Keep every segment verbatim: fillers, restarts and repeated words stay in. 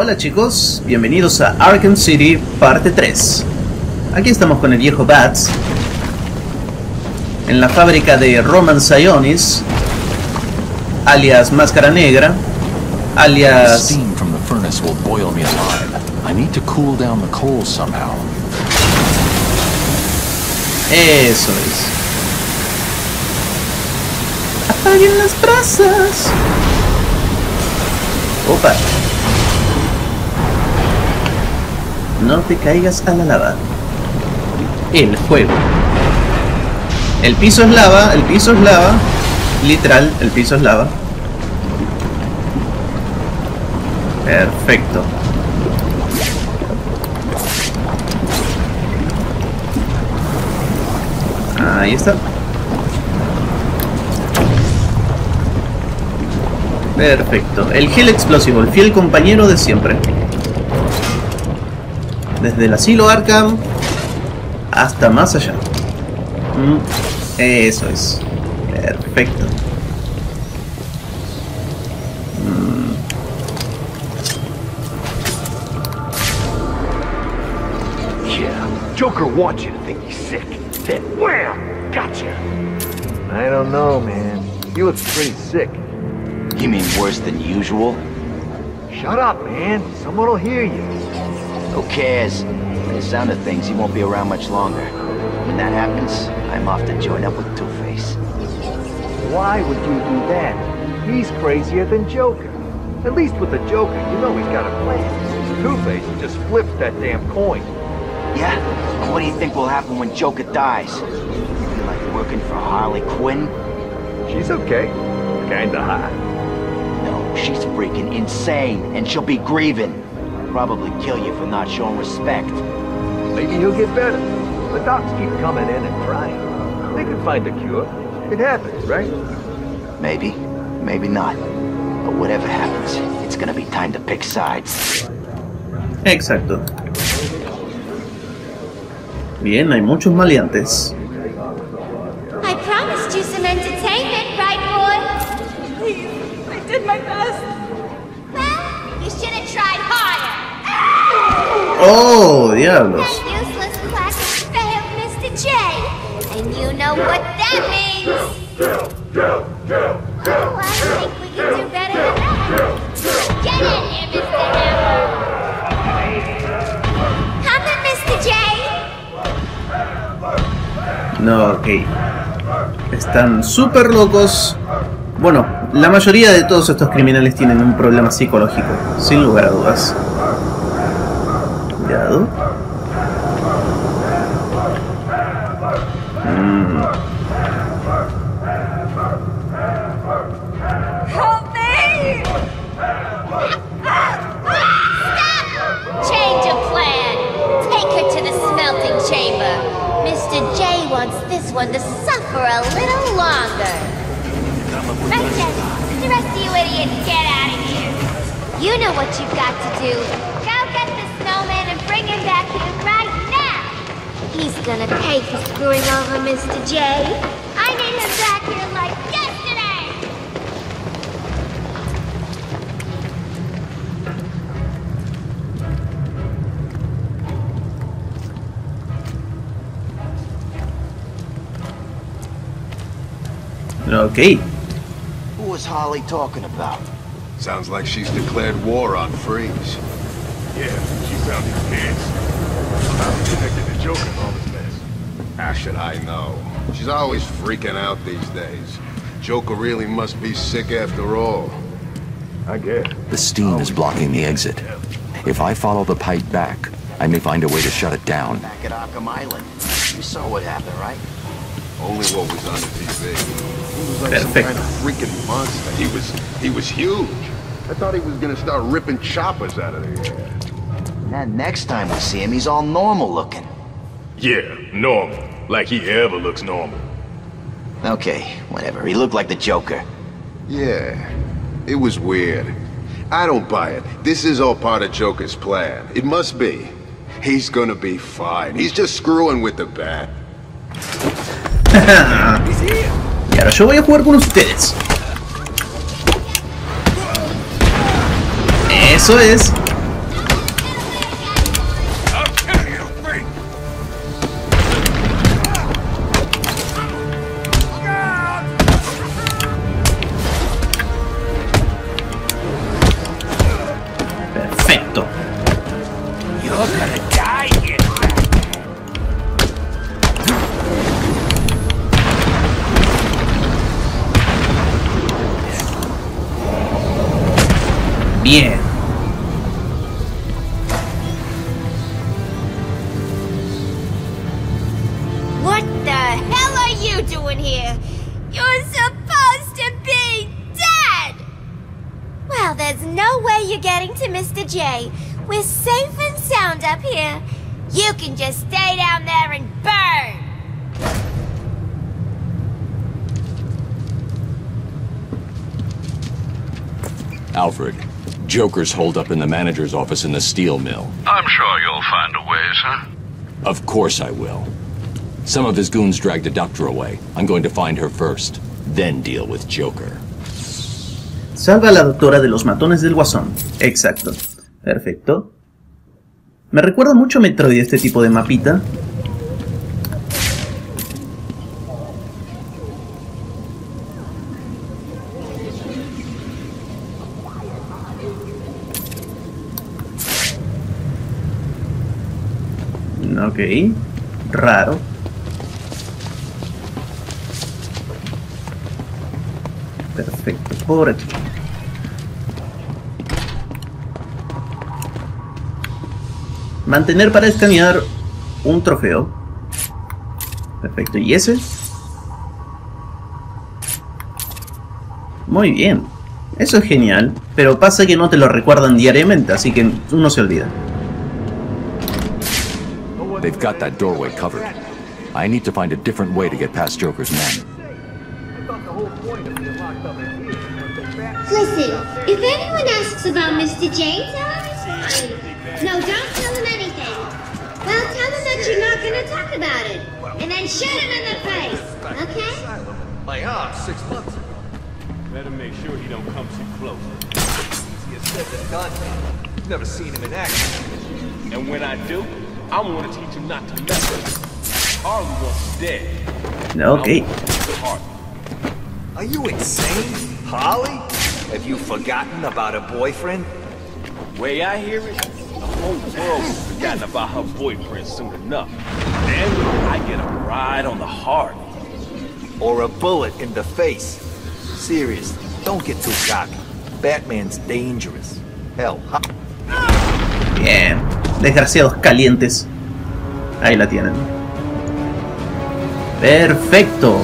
Hola chicos, bienvenidos a Arkham City parte tres. Aquí estamos con el viejo Bats en la fábrica de Roman Sionis, alias Máscara Negra, alias... Steam from the furnace will boil me alive. I need to cool down the coal somehow. Eso es. Apaguen las brasas. Opa. No te caigas a la lava. El fuego. El piso es lava, el piso es lava. Literal, el piso es lava. Perfecto. Ahí está. Perfecto. El gel explosivo, el fiel compañero de siempre. Desde el asilo Arkham hasta más allá. Mm, eso es. Perfecto. Mm. Yeah, Joker wants you to think he's sick. Then wham! Gotcha! I don't know, man. He looks pretty sick. You mean worse than usual? Shut up, man. Someone will hear you. Who cares? By the sound of things, he won't be around much longer. When that happens, I'm off to join up with Two-Face. Why would you do that? He's crazier than Joker. At least with the Joker, you know he's got a plan. Two-Face just flips that damn coin. Yeah? And what do you think will happen when Joker dies? You feel like working for Harley Quinn? She's okay. Kinda hot. No, she's freaking insane, and she'll be grieving. Probably kill you for not showing respect. Maybe he'll get better. The docs keep coming in and trying. They could find a cure. It happens, right? Maybe. Maybe not. But whatever happens, it's gonna be time to pick sides. Exacto. Bien, hay muchos maleantes. I promised you some entertainment, right, boy? Please, I did my best. Well, you should have tried harder. Oh, diablos. That useless plastic failed, Mister J. And you know what that means. Oh, I think we can do better than that. Get in here, Mister Hammer. Come in, Mister J. No, ok. Están súper locos. Bueno, la mayoría de todos estos criminales tienen un problema psicológico, sin lugar a dudas. Cuidado. Mm. Help me! Stop! Change of plan. Take her to the smelting chamber. Mister J wants this one to suffer a little longer. Right then, the rest of you idiots get out of here. You know what you've got to do. Go get the snowman and bring him back here right now. He's gonna pay for screwing over Mister J. I need him back here like yesterday. Ok. Who was Harley talking about? Sounds like she's declared war on Freeze. Yeah, she found his pants. Somehow he's connected to Joker and all this mess. How should I know? She's always freaking out these days. Joker really must be sick after all. I guess. The steam is blocking the exit. If I follow the pipe back, I may find a way to shut it down. Back at Arkham Island. You saw what happened, right? Only what was on the T V. He was like some Perfect. kind of freaking monster. He was, he was huge. I thought he was gonna start ripping choppers out of the air. And next time we see him, he's all normal looking. Yeah, normal. Like he ever looks normal. Okay, whatever. He looked like the Joker. Yeah, it was weird. I don't buy it. This is all part of Joker's plan. It must be. He's gonna be fine. He's just screwing with the bat. Y ahora yo voy a jugar con ustedes. Eso es. doing here? You're supposed to be dead! Well, there's no way you're getting to Mister J. We're safe and sound up here. You can just stay down there and burn! Alfred, Joker's holed up in the manager's office in the steel mill. I'm sure you'll find a way, sir. Of course I will. Some of his goons dragged a doctor away. I'm going to find her first, then deal with Joker. Salva a la doctora de los matones del Guasón. Exacto. Perfecto. Me recuerda mucho a Metroid este tipo de mapita. Ok. Raro. Perfecto. Por aquí. Mantener para escanear un trofeo. Perfecto. ¿Y ese? Muy bien. Eso es genial. Pero pasa que no te lo recuerdan diariamente, así que uno se olvida. They've got that doorway covered. I need to find a different way to get past Joker's men. Listen, if anyone asks about Mister J, tell him it's fine. No, don't tell him anything. Well, tell him that you're not going to talk about it. And then shoot him in the face, okay? My arm, six months. Better make sure he don't come too close. Easier said than done. Never seen him in action. And when I do, I'm gonna teach him not to mess with him. Harley wants him dead. Okay. Are you insane? Harley? Have you forgotten about her boyfriend? Way I hear it, the whole world has forgotten about her boyfriend soon enough. Then I get a ride on the Harley. Or a bullet in the face. Seriously, don't get too cocky. Batman's dangerous. Hell, huh? Bien. Desgraciados calientes. Ahí la tienen. Perfecto.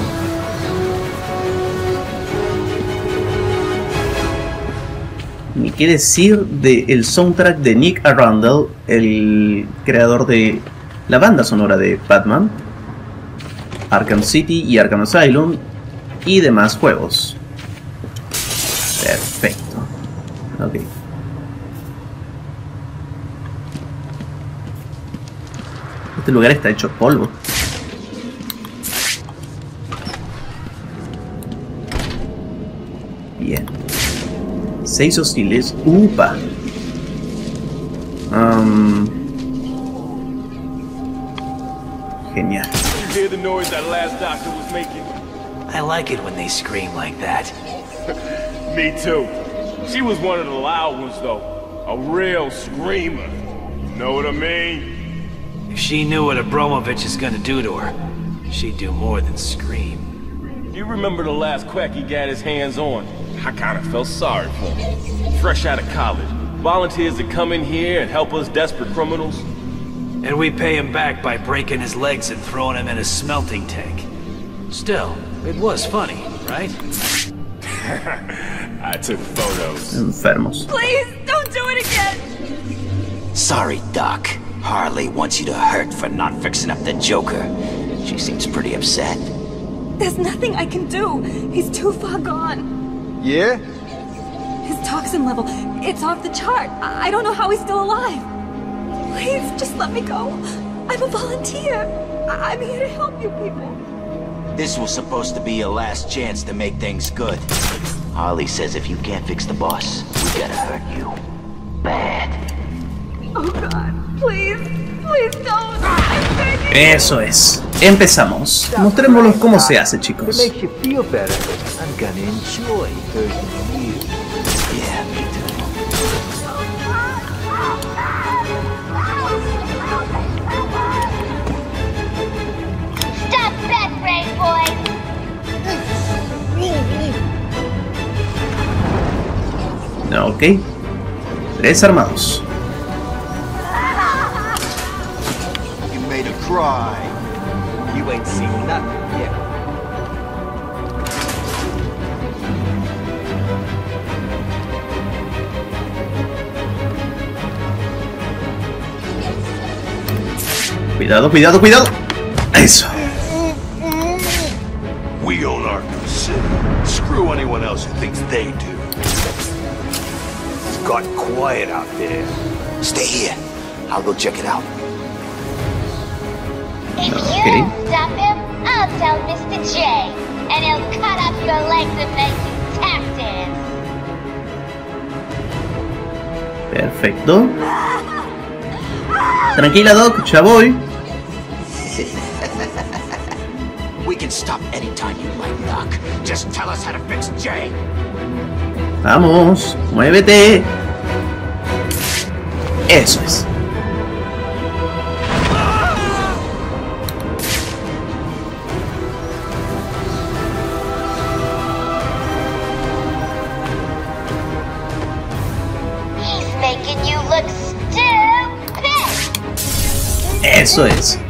Ni qué decir del soundtrack de Nick Arundel, el creador de la banda sonora de Batman, Arkham City y Arkham Asylum y demás juegos. Perfecto. Ok. Este lugar está hecho polvo. Bien. Seis hostiles. Upa. Um, genial. You hear the noise that last doctor was making? I like it when they scream like that. Me too. She was one of the loud ones though. A real screamer. Know what I mean? If she knew what Abramovich is gonna do to her, she'd do more than scream. You remember the last quack he got his hands on? I kinda felt sorry for him. Fresh out of college, volunteers to come in here and help us desperate criminals. And we pay him back by breaking his legs and throwing him in a smelting tank. Still, it was funny, right? I took photos. Enfermos. Please, don't do it again! Sorry, Doc. Harley wants you to hurt for not fixing up the Joker. She seems pretty upset. There's nothing I can do. He's too far gone. Yeah? His toxin level, it's off the chart. I, I don't know how he's still alive. Please, just let me go. I'm a volunteer. I I'm here to help you people. This was supposed to be your last chance to make things good. Harley says if you can't fix the boss, we gotta hurt you. Bad. Oh God, please, please don't. I'm begging. Eso es. Empezamos. Mostrémoslos cómo se hace, chicos. If it makes you feel better, I'm gonna enjoy hurting you. Yeah, me too. Stop that, Ray boy! Ok. Tres armados. You made her cry. You ain't seen nothing yet. Cuidado, cuidado, cuidado. Eso. We own Arkham City. Screw anyone else who thinks they do. It's got quiet out there. Stay here. I'll go check it out. If Okay. you stop him, I'll tell Mister J, and he'll cut off your legs and make you tap dance. Perfecto. Tranquila, Doc, ya voy. We can stop anytime you like, Doc. Just tell us how to fix Jay. Vamos, muévete. Eso es. He's making you look stupid. Eso es.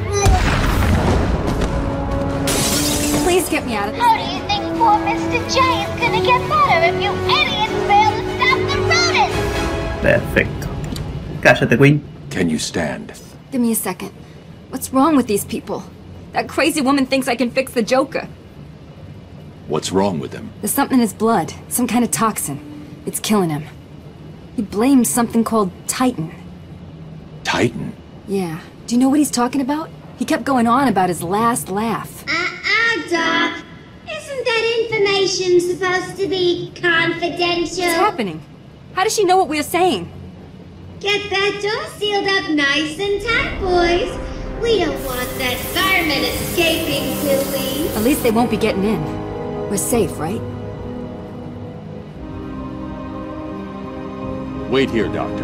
Please get me out of this. How do you think poor Mister J is gonna get better if you idiots fail to stop the rodents? Perfecto. Cállate, Queen. Can you stand? Give me a second. What's wrong with these people? That crazy woman thinks I can fix the Joker. What's wrong with him? There's something in his blood. Some kind of toxin. It's killing him. He blames something called Titan. Titan? Yeah. Do you know what he's talking about? He kept going on about his last laugh. Uh-uh, Doc. Isn't that information supposed to be confidential? What's happening? How does she know what we're saying? Get that door sealed up nice and tight, boys. We don't want that fireman escaping, do we? At least they won't be getting in. We're safe, right? Wait here, Doctor.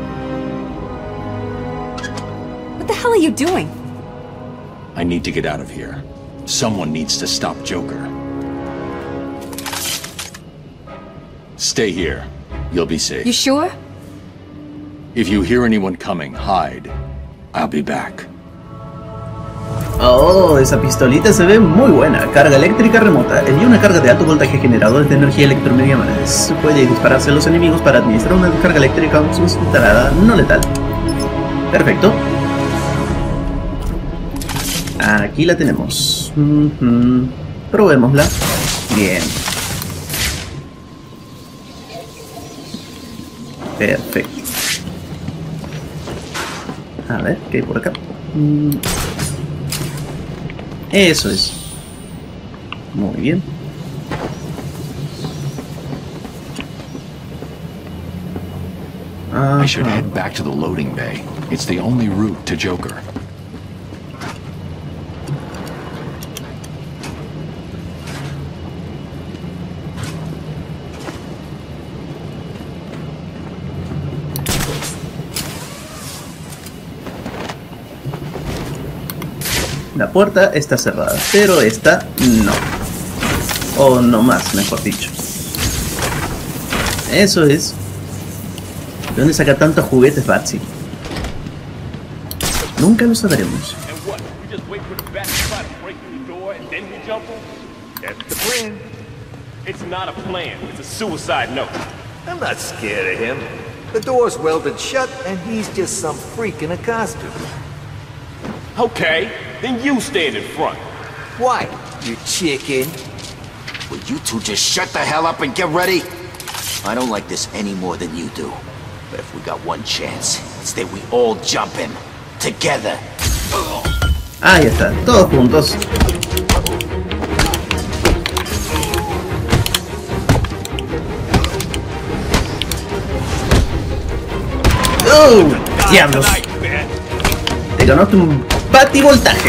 What the hell are you doing? I need to get out of here. Someone needs to stop Joker. Stay here. You'll be safe. You sure? If you hear anyone coming, hide. I'll be back. Oh, esa pistolita se ve muy buena. Carga eléctrica remota. Envía una carga de alto voltaje generadores de energía electromediana. Puede dispararse a los enemigos para administrar una descarga eléctrica concentrada no letal. Perfecto. Aquí la tenemos. Mm-hmm. Probémosla. Bien. Perfecto. A ver, ¿qué hay por acá? Mm. Eso es. Muy bien. Uh-huh. I should head back to the loading bay. It's the only route to Joker. La puerta está cerrada, pero esta no. O no más, mejor dicho. Eso es. ¿De dónde saca tantos juguetes Batsy? Nunca lo sabremos. It's not a plan. It's a suicide note. I'm not scared of him. The door's welded shut, and he's just some freak in a costume. Okay, then you stand in front. Why, you chicken? Will you two just shut the hell up and get ready? I don't like this any more than you do. But if we got one chance, it's that we all jump him. Together. Ahí está, todos juntos. ¡Oh! ¡Diablos! Te ganaste un bativoltaje.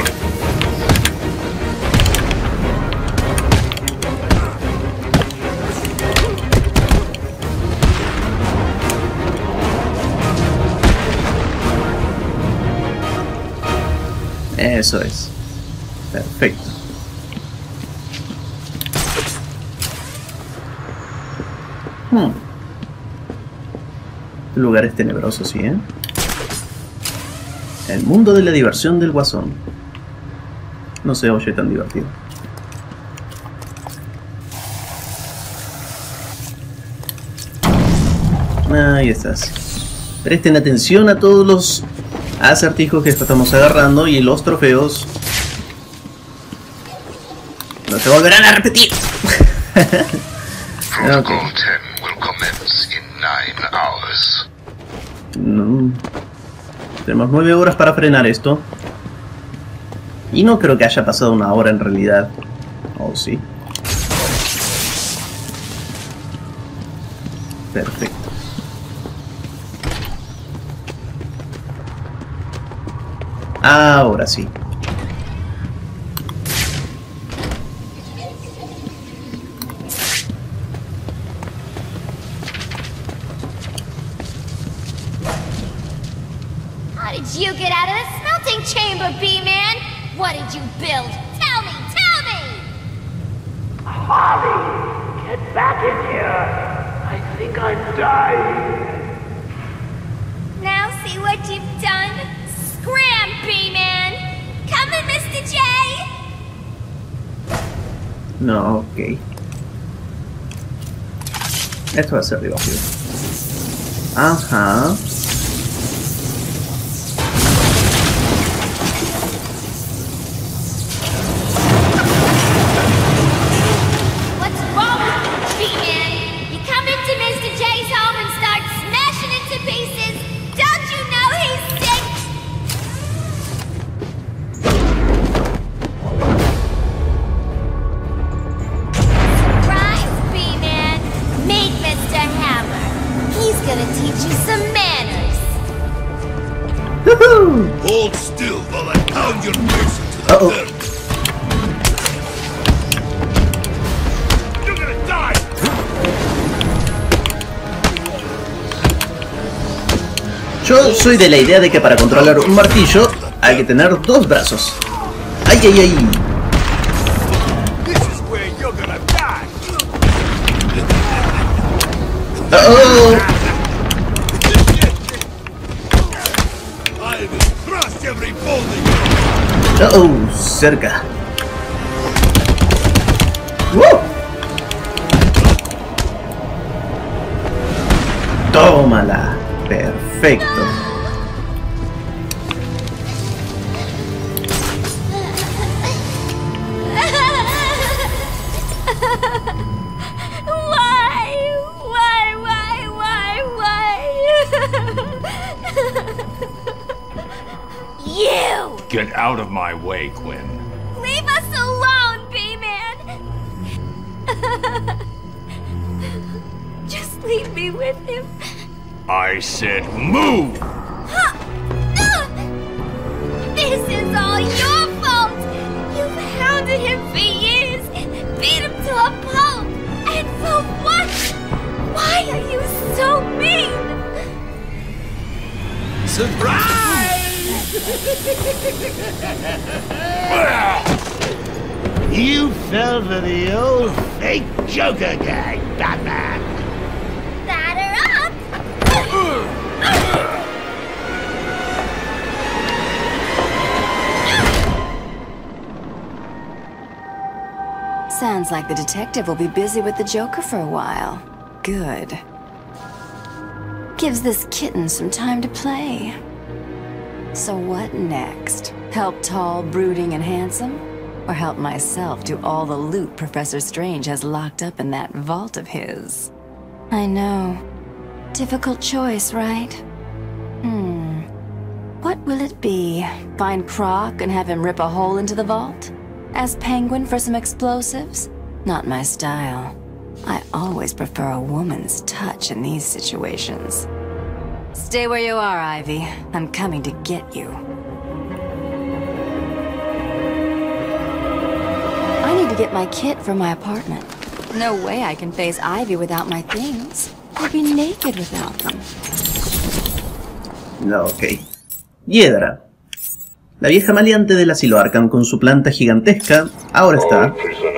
Eso es. Perfecto. Hmm. Lugares tenebrosos, ¿sí, eh? El mundo de la diversión del Guasón. No se oye tan divertido. Ahí estás. Presten atención a todos los acertijos que estamos agarrando y los trofeos no se volverán a repetir. Okay. No. Tenemos nueve horas para frenar esto. Y no creo que haya pasado una hora en realidad. Oh, sí. Perfecto. Ahora sí. How did you get out of the smelting chamber, B-Man? What did you build? Tell me, tell me! Harley, get back in here. I think I'm dying. Now see what you've done? Scram, B-Man! Coming, Mister J! No, ok. Esto va a ser divertido. Ajá. What's wrong with you, B-Man? You come into Mister J's home and start smashing it to pieces. Don't you know he's sick? Surprise, B-Man! Meet Mister Hammer. He's gonna teach you some manners. Woohoo! Hold still while I pound your face into the Uh-oh. dirt. You're gonna die! Yo soy de la idea de que para controlar un martillo hay que tener dos brazos. ¡Ay, ay, ay! This is where you're gonna die! ¡Oh! I will crush every bone in ¡Oh! Cerca. ¡Woo! Tómala. Perfecto. Why? Why, why, why, why? You! Get out of my way, Quinn. Leave us alone, B-Man! Just leave me with him. I said move! Huh. Ah! This is all your fault! You've hounded him for years, beat him to a pulp, and for what? Why are you so mean? Surprise! You fell for the old fake Joker gang, Batman. Batter up! Sounds like the detective will be busy with the Joker for a while. Good. Gives this kitten some time to play. So what next? Help tall, brooding, and handsome? Or help myself do all the loot Professor Strange has locked up in that vault of his? I know. Difficult choice, right? Hmm. What will it be? Find Croc and have him rip a hole into the vault? Ask Penguin for some explosives? Not my style. I always prefer a woman's touch in these situations. Stay where you are, Ivy. I'm coming to get you. I need to get my kit from my apartment. No way I can face Ivy without my things. I'd be naked without them. No, ok. Hiedra. La vieja maleante del asilo Arkham con su planta gigantesca ahora está...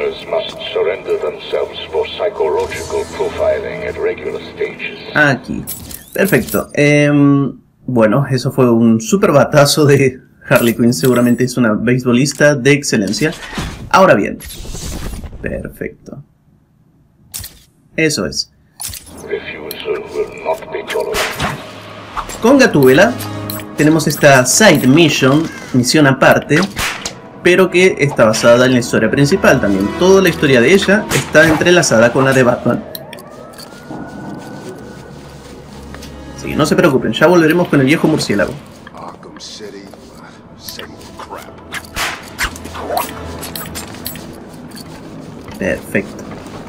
Aquí. Perfecto. Eh, bueno, eso fue un super batazo de Harley Quinn. Seguramente es una beisbolista de excelencia. Ahora bien. Perfecto. Eso es. Con Gatúbela tenemos esta side mission, misión aparte, pero que está basada en la historia principal también. Toda la historia de ella está entrelazada con la de Batman. Así que no se preocupen, ya volveremos con el viejo murciélago. Perfecto.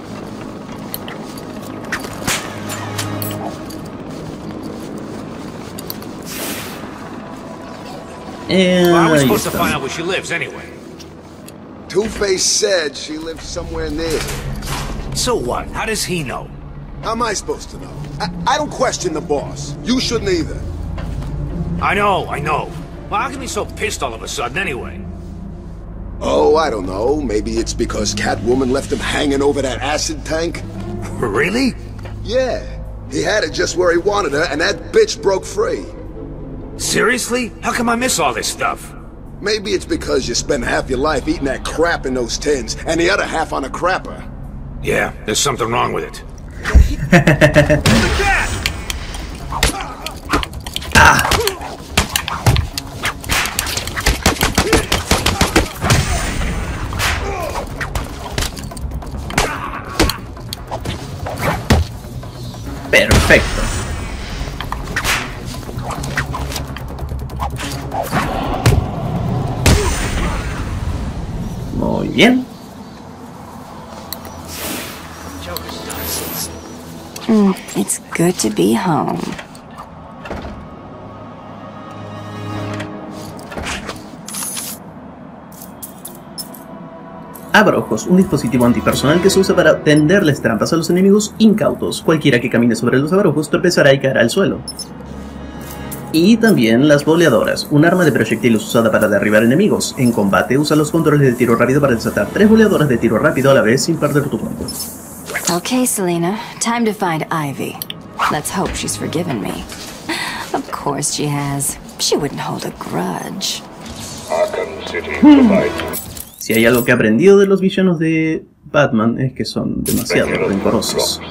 Eh, well, how are we supposed to find out where she lives anyway? Two-Face said she lives somewhere near. So what? How does he know? How am I supposed to know? I, I don't question the boss. You shouldn't either. I know, I know. Well, how can he be so pissed all of a sudden anyway? Oh, I don't know. Maybe it's because Catwoman left him hanging over that acid tank? Really? Yeah. He had it just where he wanted her, and that bitch broke free. Seriously? How come I miss all this stuff? Maybe it's because you spend half your life eating that crap in those tins, and the other half on a crapper. Yeah, there's something wrong with it. Ah. Perfecto. Muy bien. Mm, it's good to be home. Abrojos, un dispositivo antipersonal que se usa para tenderles trampas a los enemigos incautos. Cualquiera que camine sobre los abrojos tropezará y caerá al suelo. Y también las boleadoras, un arma de proyectiles usada para derribar enemigos. En combate usa los controles de tiro rápido para desatar tres boleadoras de tiro rápido a la vez sin perder tu cuerpo. Okay, Selina, time to find Ivy. Let's hope she's forgiven me. Of course she has. She wouldn't hold a grudge. Arkham City provides. Si hay algo que he aprendido de los villanos de Batman es que son demasiado rencorosos.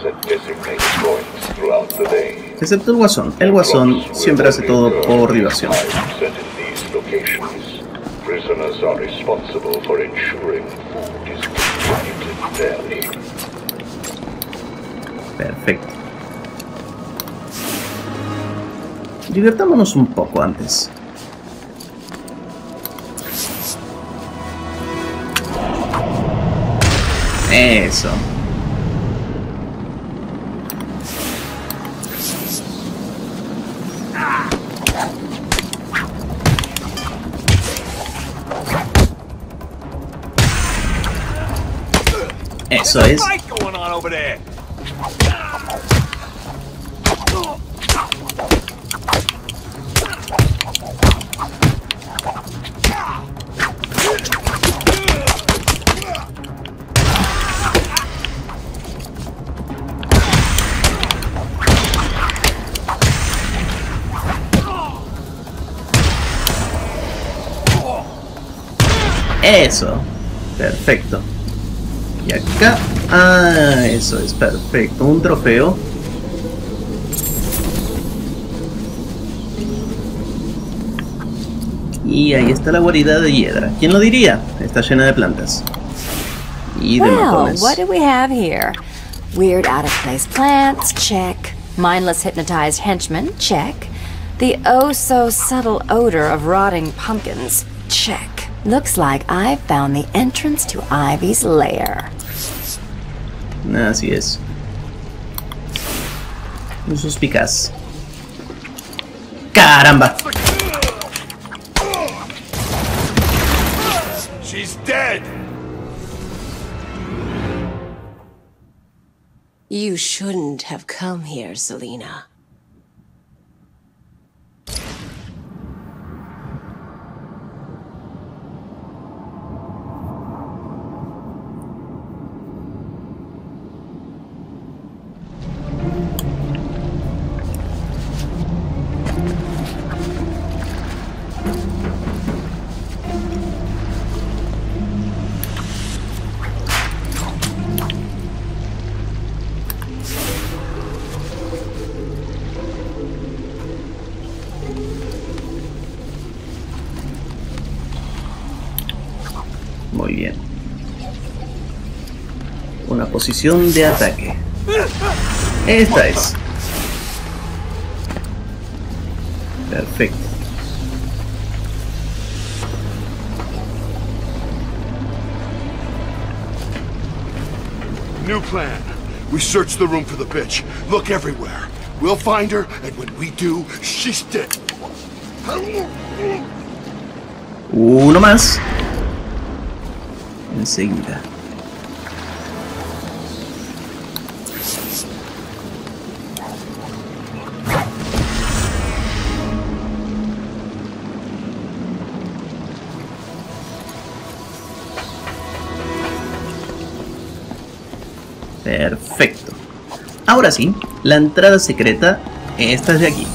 Excepto el Guasón. El Guasón siempre hace todo por diversión. Perfecto. Divirtámonos un poco antes. Eso. Eso es. Eso, perfecto. Y acá, ah, eso es perfecto, un trofeo. Y ahí está la guarida de Hiedra. ¿Quién lo diría? Está llena de plantas. Y de well, matones. What do we have here? Weird out-of-place plants, check. Mindless hypnotized henchmen, check. The oh-so-subtle odor of rotting pumpkins, check. Looks like I've found the entrance to Ivy's lair. Así es. Un suspicaz. ¡Caramba! She's dead. You shouldn't have come here, Selina. Muy bien. Una posición de ataque. Esta es. Perfecto. New plan. We search the room for the bitch. Look everywhere. We'll find her, and when we do, she's dead. Uno más. Enseguida. Perfecto. Ahora sí, la entrada secreta, esta es de aquí.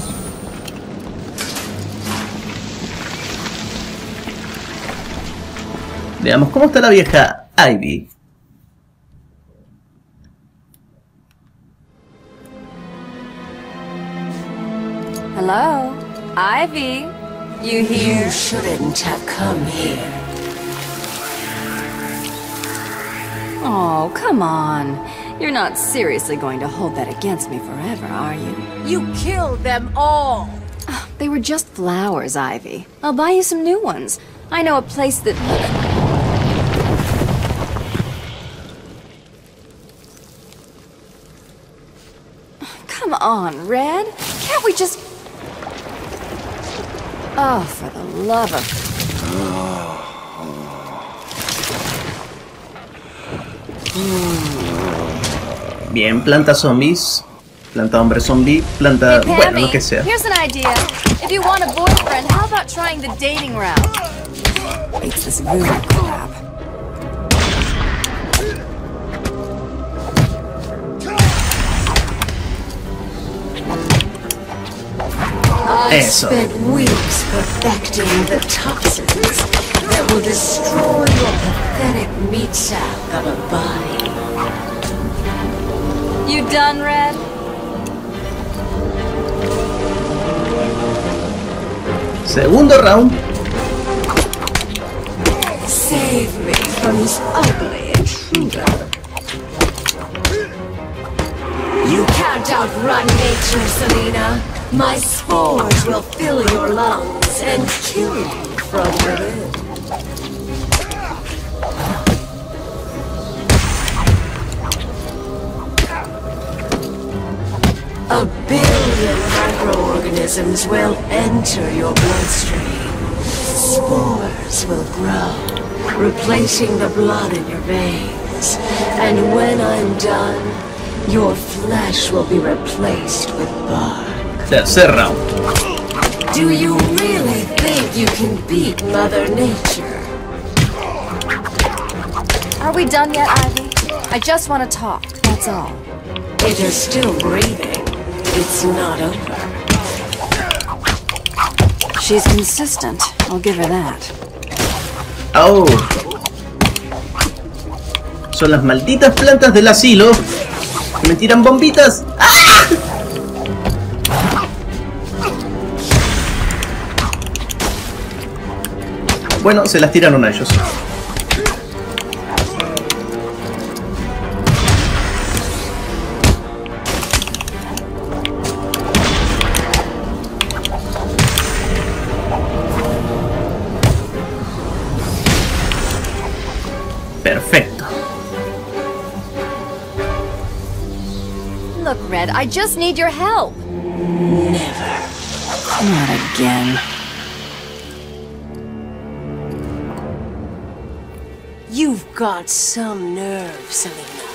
Veamos cómo está la vieja Ivy. Hello, Ivy. You here? You shouldn't have come here. Oh, come on. You're not seriously going to hold that against me forever, are you? You killed them all! They were just flowers, Ivy. I'll buy you some new ones. I know a place that... Come on, Red. Can't we just... Oh, for the love of... Bien, planta zombies, planta hombre zombie, planta... Hey, bueno, lo que sea. Here's an idea. If you want a boyfriend, how about trying the dating route? It's this voodoo crap. I Eso. spent weeks perfecting the toxins that will destroy your pathetic meat sack of a body. You done, Red? Segundo round. Save me from this ugly intruder. You can't outrun nature, Selena. My spores will fill your lungs and kill you from within. A billion microorganisms will enter your bloodstream. Spores will grow, replacing the blood in your veins. And when I'm done, your flesh will be replaced with bark. Tercer round. Do you really think you can beat Mother Nature? Are we done yet, Ivy? I just want to talk, that's all. If you're still breathing, it's not over. She's consistent, I'll give her that. Oh. Son las malditas plantas del asilo que me tiran bombitas. ¡Ah! Bueno, se las tiraron a ellos. Perfecto. Look, Red, I just need your help. Never. Not again. You've got some nerve, Selena.